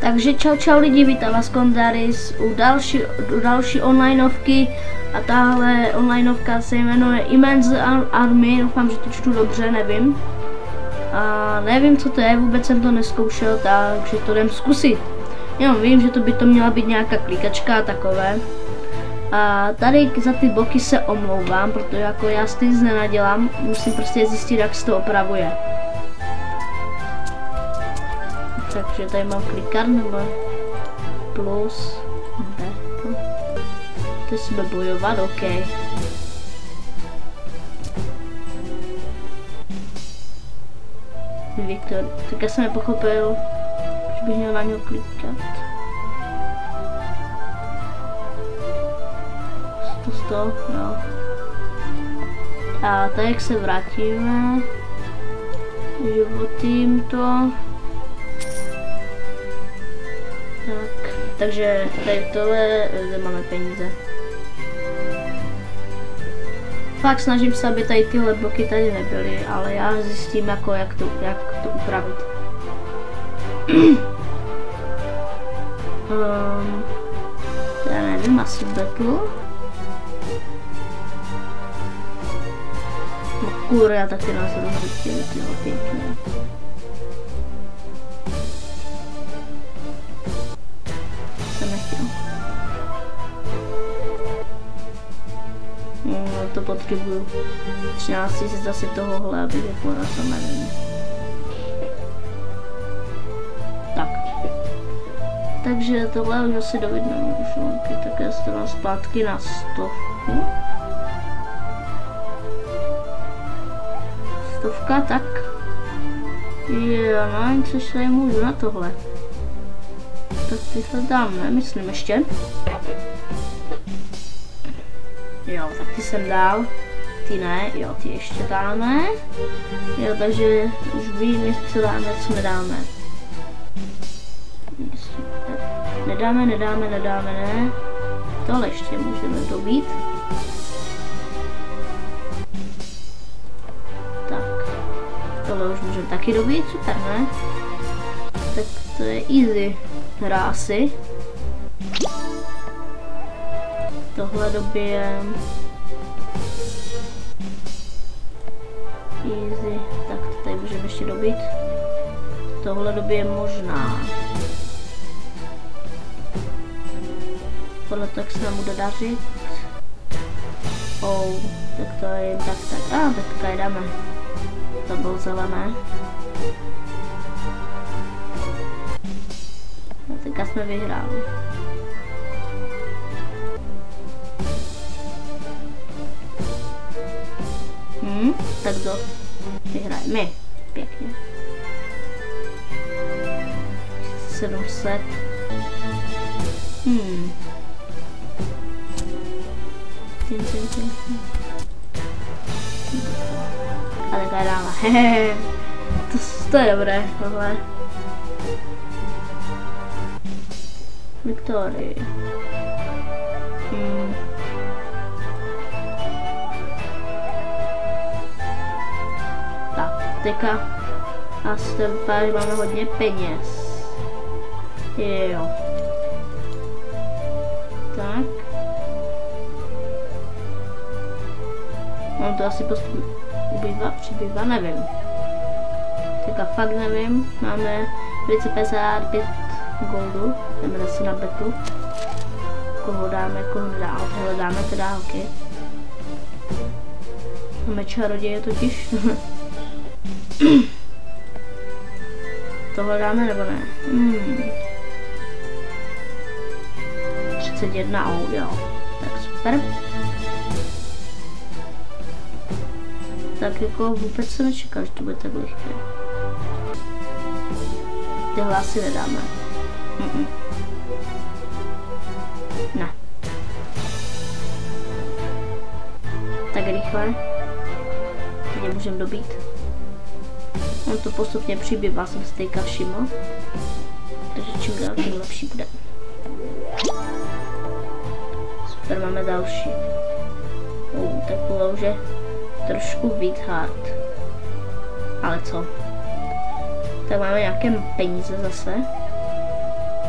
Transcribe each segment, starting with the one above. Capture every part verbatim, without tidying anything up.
Takže čau čau lidi, vítám vás Kondaris u další, u další onlineovky a tahle onlineovka se jmenuje Immense Army, doufám, že to čtu dobře, nevím. A nevím, co to je, vůbec jsem to neskoušel, takže to jdem zkusit. Jo, vím, že to by to měla být nějaká klikačka a takové. A tady za ty bloky se omlouvám, protože jako já si nic nenadělám, musím prostě zjistit, jak se to opravuje. Takže tady mám klikar nebo plus, ne, to, to jsme bojovat, ok. Viktor, tak já jsem nepochopil, že bych měl na něho klikat. sto, sto, jo. A tady jak se vrátíme, životím to. Tak, takže tady tohle, zde máme peníze. Fakt snažím se, aby tady tyhle bloky tady nebyly, ale já zjistím jako jak to, jak to upravit. um, já nevím, asi battle. No kurva, já taky nás rozhodně, tyhle pěkně. No, to potřebuju. třináct tisíc zase tohohle, abych jako na to nevím. Tak. Takže tohle už asi dovid nemůžu. Okay, tak já se dám zpátky na stovku. Stovka, tak. Jo, no, což tady můžu na tohle. Tak tyhle dám, ne? Myslím ještě. Jo, tak ty jsem dal, ty ne, jo, ty ještě dáme. Jo, takže už vím, co dáme, co nedáme. Nedáme, nedáme, nedáme, ne. Tohle ještě můžeme dobít. Tak, tohle už můžeme taky dobít, super, ne? Tak to je easy hra asi. Tohle dobijem. Easy. Tak to tady můžeme ještě dobít. Tohle dobijem možná. Podle tak se nám bude dařit. Oh, tak to je tak tak. A ah, tak tady dáme. To bylo zelené. A teďka jsme vyhráli. Hmm, tak to vyhrajeme. Pěkně. sedm set. Hmm. Tin, tin, tin. A takhle dáme. Hehehe. To, to je dobré, tohle. Victory. Hmm. Teďka a z toho vypadá, že máme hodně peněz. Jo. Tak. Mám to asi postupně ubývá, přibývá, nevím. Teďka fakt nevím. Máme dvě stě padesát pět goldu. Jdeme zase na betu. Koho dáme, koho nedáme, tohle dáme teda, ok. Máme čaroděje totiž. Tohle dáme nebo ne? Hmm. třicet jedna, oh, jo. Tak super. Tak jako vůbec se nečekal, že to bude tak lehké. Tyhle asi nedáme. Mm -mm. Ne. Tak rychle. Teď můžeme dobít. On to postupně přibývá, jsem si teďka všiml. Takže čím dál tím lepší bude. Super, máme další. Uh, tak bylo už je trošku víc hard. Ale co? Tak máme nějaké peníze zase.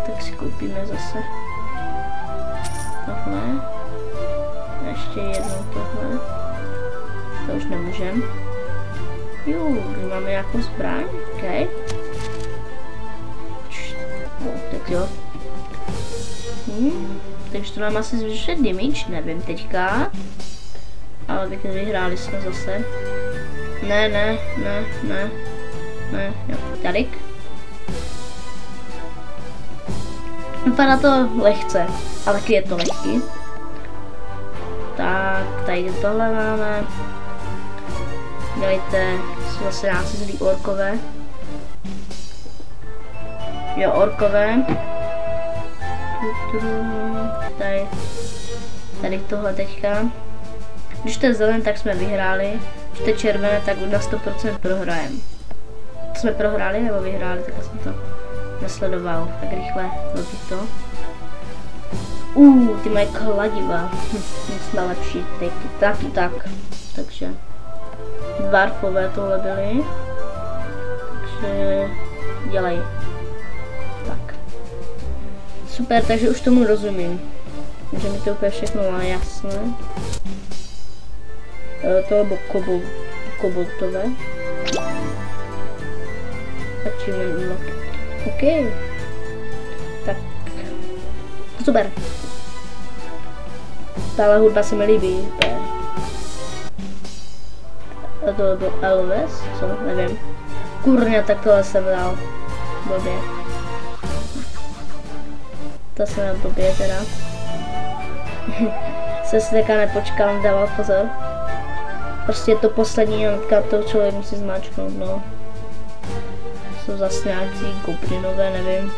tak si koupíme zase tohle. A ještě jednou tohle. To už nemůžem. Jo, už máme nějakou zbraň, ok. No, tak jo. Hm, takže to nám asi zvyšuje damage, nevím teďka. Ale vyhráli jsme zase. Ne, ne, ne, ne, ne, jo, tadyk. Vypadá to lehce, ale taky je to lehký. Tak, tady tohle máme. Dělejte, jsou zase nějaké zlí orkové. Jo, orkové. Tady, tady tohle teďka. Když to je zelené, tak jsme vyhráli. Když to je červené, tak na sto procent prohrajeme. To jsme prohráli nebo vyhráli, tak jsem to nesledoval. Tak rychle hodit to. Uuu, ty mají kladiva. My jsme lepší, taky, taky tak. Takže dwarfové tohle byly. Takže dělej. Tak. Super, takže už tomu rozumím. Že mi to úplně všechno má jasné. To bylo kobold, koboldové. Achievement unlocked. OK. Tak. Super. Tahle hudba se mi líbí. A to byl Elvis, co? Nevím. Kurňa, tak tohle jsem dal. Blbě. To jsem dal blbě teda. Se si teďka nepočkal, dával pozor. Prostě je to poslední a to člověk musí zmáčknout, no. Jsou zase nějaký goblinové, nevím.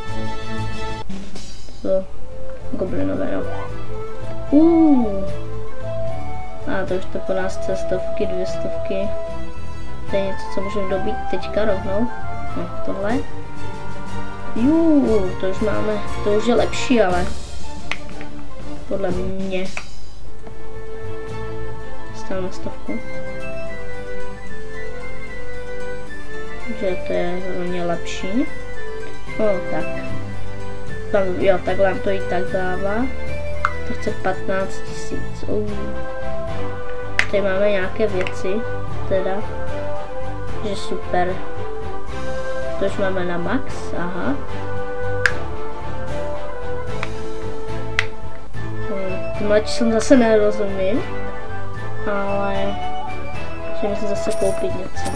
Co? Goblinové, no. Uuu. A to už to po nás stovky, dvě stovky. To je něco, co můžeme dobít teďka rovnou. No, tohle. Juuu, to už máme, to už je lepší, ale. Podle mě. Stále na stovku. Takže to je hodně lepší. O, tak. Tam, jo, takhle nám to i tak dává. To chce patnáct tisíc. Uh. Tady máme nějaké věci, teda. Že super. To už máme na max, aha. Tímhle číslem zase nerozumím. Ale že musím zase koupit něco.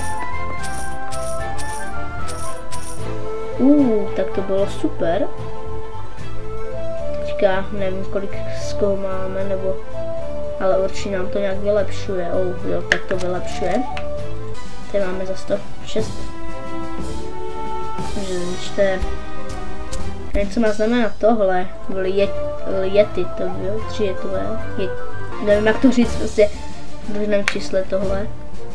Uh, tak to bylo super. Teďka nevím, kolik z koho máme, nebo ale určitě nám to nějak vylepšuje. Oh, jo, tak to vylepšuje. Tady máme za sto šest. Takže čte. Něco má znamená tohle. Byly je, jety, to bylo tři jetové. Je, nevím, jak to říct, prostě v množném čísle tohle.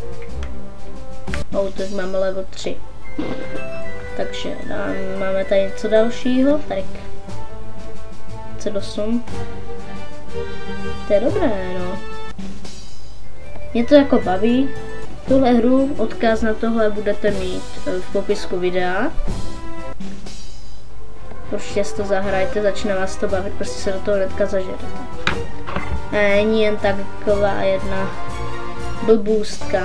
Oh, tak máme level tři. Takže máme tady něco dalšího. Tak C osm. To je dobré, no. Mě to jako baví. Tuhle hru, odkaz na tohle budete mít v popisku videa. Určitě si to zahrajte, začne vás to bavit, prostě se do toho hnedka zažerete. Není jen taková jedna blbůstka.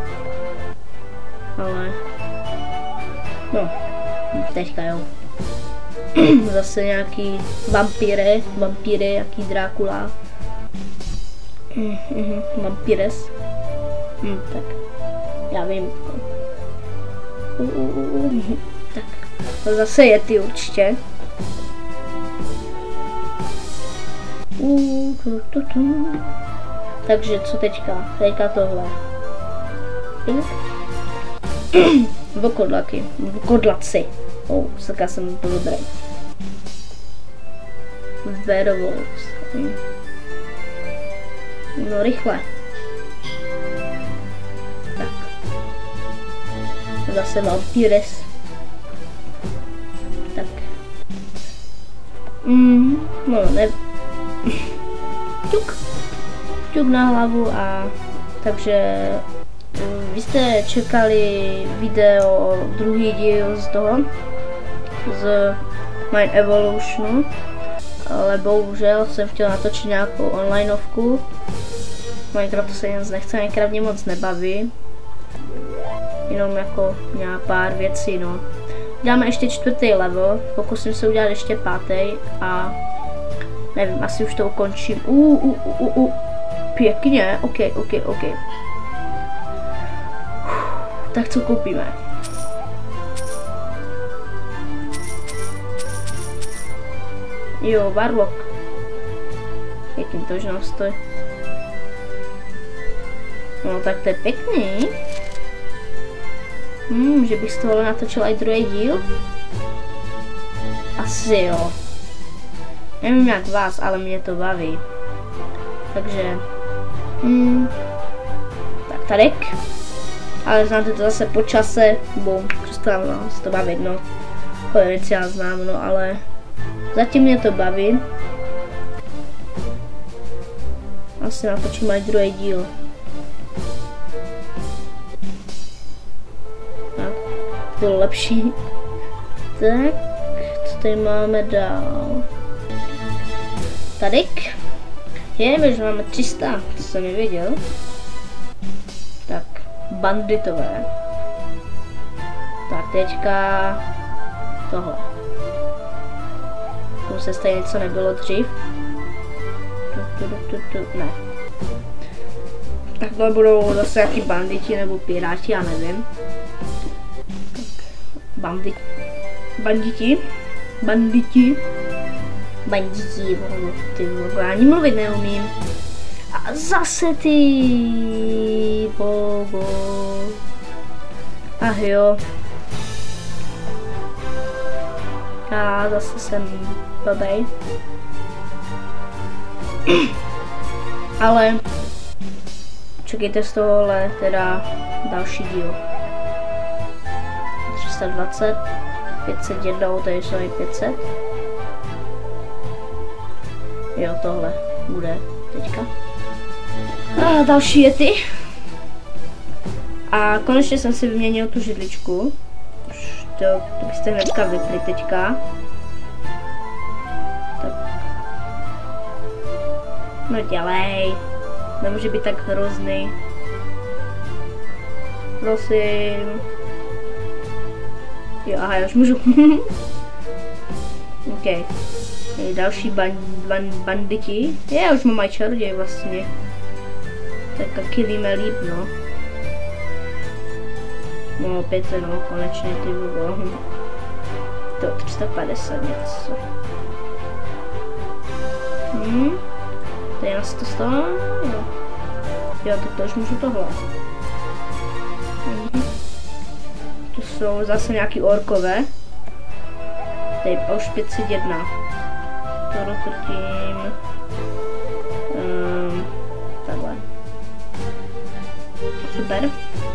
Ale no, teďka jo. Zase nějaký vampíry, vampíry, jaký Drákula. Mm, mm, vampires. Mm, tak, já vím. Uh, uh, uh, uh. Tak, to zase je ty určitě. Uh, tu, tu, tu. Takže co teďka? Teďka tohle. Vlkodlaky, vlkodlaci. Oh, saka jsem to dobrý. Werewolves. Hm. No rychle. Tak. Zase vampires. Tak. Mm, no ne. Ťuk. Ťuk na hlavu a takže vy jste čekali video, druhý díl z toho, z Mine Evolutionu, ale bohužel jsem chtěl natočit nějakou onlineovku. Minecraft se jen nechce, Minecraft mě moc nebaví. Jenom jako nějak pár věcí, no. Dáme ještě čtvrtý level, pokusím se udělat ještě pátý a nevím, asi už to ukončím. Uh, uh, uh, uh, uh. Pěkně, ok, ok, ok. Tak co koupíme? Jo, Warlock. Jakým to už nám stojí? No tak to je pěkný. Hmm, že bych z tohohle natočil i druhý díl? Asi jo. Nevím jak vás, ale mě to baví. Takže... Hmm, tak tadyk. Ale znáte to zase po čase, bum, přestávám no, se to bavit, no. Tohle věci já znám, no, ale... Zatím mě to baví. Asi natočím i druhý díl. Tak, to bylo lepší. Tak, co tady máme dál? Tadyk. Je, že máme tři sta, to jsem nevěděl. Tak, banditové. Tak, teďka tohle. To se stejně něco nebylo dřív. Tu, tu, tu, tu, ne. Tak to budou zase jaký banditi nebo piráti, já nevím. Bandit, banditi. Banditi. Banditi, ty vole, ani mluvit neumím. A zase ty bobo. Ach jo. A zase jsem blbej. Ale čekejte z tohohle teda další díl. tři sta dvacet, pět set jedna, tady jsou i pět set. Jo, tohle bude teďka. A další je ty. A konečně jsem si vyměnil tu židličku. Už to, to byste hnedka vypli teďka. Tak. No dělej. Nemůže být tak hrozný. Prosím. Jo, aha, já už můžu. OK. Je další ban, ban, banditi. Je, už mám aj čaroděj vlastně. Tak killíme líp, no. No opět se, no, konečně ty vole. To tři sta padesát něco. Hmm. To je na sto sto, jo. Jo, tak to už můžu tohle. Mhm. To jsou zase nějaký orkové. Tady už pět set jedna. To roztrtím. Um, takhle. Super.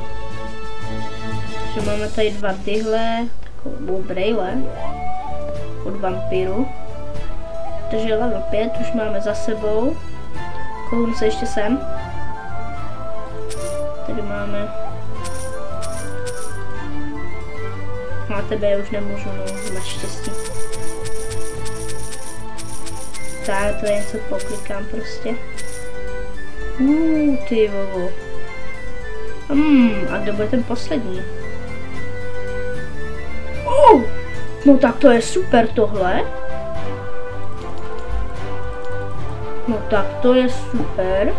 Takže máme tady dva tyhle, takovou brejle od vampíru. Takže level pět už máme za sebou. Kouknu se ještě sem. Tady máme. Na tebe už nemůžu, no, naštěstí. Tak, to je něco poklikám prostě. Uuu, ty vovo. Hmm, a kdo bude ten poslední? Oh, no tak to je super tohle. No tak to je super.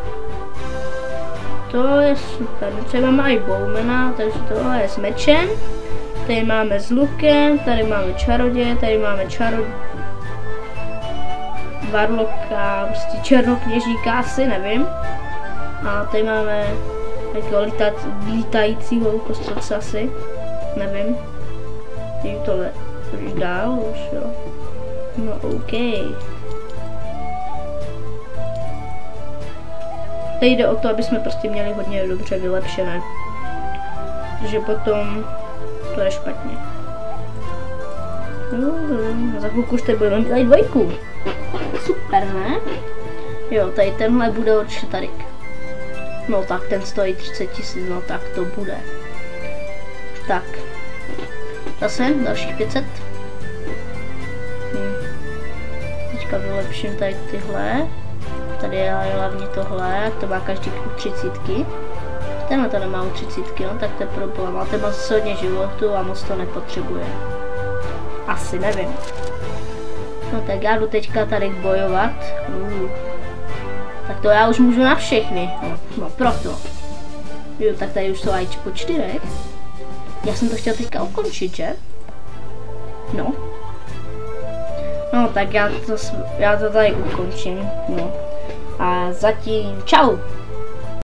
To je super. Třeba máme i bowmana, takže tohle je s mečem. Tady máme s lukem, tady máme čaroděje, tady máme čaroděje. Warlocka, prostě černokněžníka asi, nevím. A tady máme takového lítajícího kostřelce asi, nevím. Jdu tohle už dál, už jo. No OK. Tady jde o to, aby jsme prostě měli hodně dobře vylepšené. Protože potom to je špatně. No, za chvilku už tady budeme mít tady dvojku. Super, ne? Jo, tady tenhle bude určitě tady. No tak ten stojí třicet tisíc, no tak to bude. Tak. Zase dalších pět set. teďka vylepším tady tyhle. Tady je hlavně tohle, to má každý u třicítky. Tenhle to nemá u třicítky, no, tak to je problém, ale ten má zase hodně životu a moc to nepotřebuje. Asi, nevím. No tak já jdu teďka tady bojovat. Uh. Tak to já už můžu na všechny, no, no proto. Jo, tak tady už jsou aj po čtyřech. Já jsem to chtěl teďka ukončit, že? No. No tak já to, já to tady ukončím, no. A zatím čau.